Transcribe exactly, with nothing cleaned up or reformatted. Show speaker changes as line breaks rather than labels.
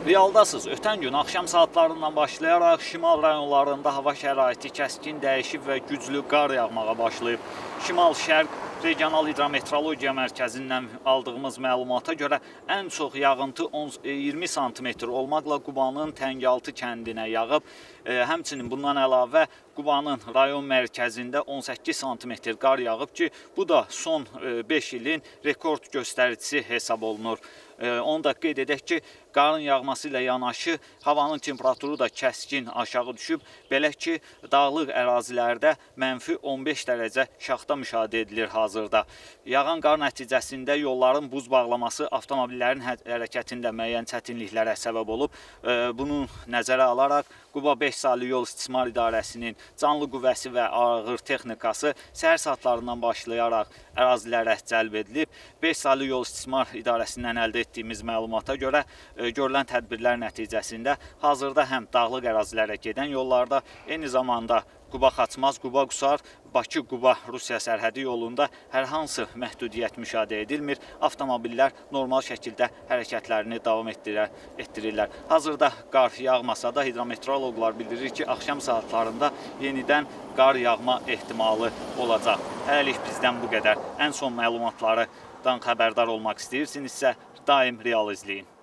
Realdasız. Ötən gün axşam saatlarından başlayaraq şimal rayonlarında hava şəraiti kəskin dəyişib və güclü qar yağmağa başlayıb. Şimal-Şərq Regional Hidrometeorologiya Mərkəzindən aldığımız məlumata görə ən çox yağıntı iyirmi santimetr olmaqla Qubanın Təngəaltı kəndinə yağıb. Həmçinin bundan əlavə Qubanın rayon mərkəzində on səkkiz santimetr qar yağıb ki, bu da son beş ilin rekord göstəricisi hesab olunur. Onu da qeyd edək ki, qarın yağması ilə yanaşı havanın temperaturu da kəskin aşağı düşüb. Belə ki, dağlıq ərazilərdə mənfi on beş dərəcə şaxta müşahidə edilir hazırda. Yağan qar nəticəsində yolların buz bağlaması avtomobillərin hərəkətində müəyyən çətinliklərə səbəb olub. Bunu nəzərə alaraq Quba beş saylı yol istismar idarəsinin canlı qüvvəsi və ağır texnikası səhər saatlarından başlayaraq ərazilərə cəlb edilib. beş saylı yol istismar idarəsindən əldə etdiyimiz məlumata görə görülən tədbirlər nəticəsində hazırda həm dağlıq ərazilərə gedən yollarda, eyni zamanda Quba-Xaçmaz, Quba-Qusar, Bakı-Quba-Rusiya sərhədi yolunda hər hansı məhdudiyyət müşahidə edilmir. Avtomobillər normal şəkildə hərəkətlərini davam etdirirlər. Hazırda qar yağmasa da hidrometeoroloqlar bildirir ki, axşam saatlarında yenidən qar yağma ehtimalı olacaq. Hələlik bizdən bu qədər. Ən son məlumatlardan xəbərdar olmaq istəyirsinizsə, daim Real izləyin.